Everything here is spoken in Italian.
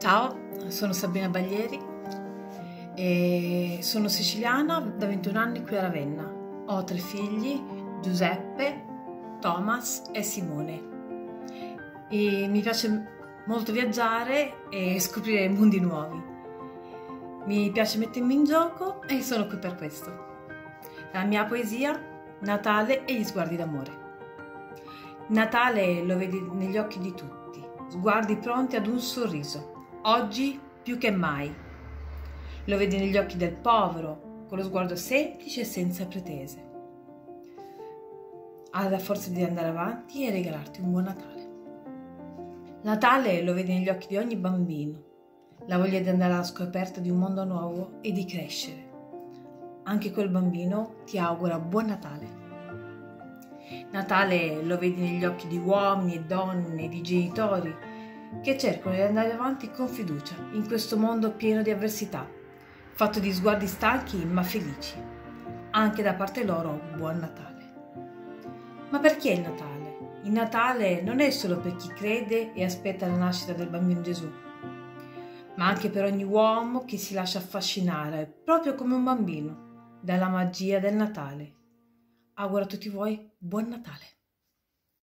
Ciao, sono Sabrina Baglieri e sono siciliana da 21 anni qui a Ravenna. Ho 3 figli, Giuseppe, Thomas e Simone. E mi piace molto viaggiare e scoprire mondi nuovi. Mi piace mettermi in gioco e sono qui per questo. La mia poesia, Natale e gli sguardi d'amore. Natale lo vedi negli occhi di tutti, sguardi pronti ad un sorriso. Oggi più che mai. Lo vedi negli occhi del povero, con lo sguardo semplice e senza pretese. Ha la forza di andare avanti e regalarti un buon Natale. Natale lo vedi negli occhi di ogni bambino, la voglia di andare alla scoperta di un mondo nuovo e di crescere. Anche quel bambino ti augura buon Natale. Natale lo vedi negli occhi di uomini e donne, di genitori, che cercano di andare avanti con fiducia in questo mondo pieno di avversità, fatto di sguardi stanchi ma felici. Anche da parte loro, buon Natale. Ma perché il Natale? Il Natale non è solo per chi crede e aspetta la nascita del bambino Gesù, ma anche per ogni uomo che si lascia affascinare, proprio come un bambino, dalla magia del Natale. Auguro a tutti voi buon Natale.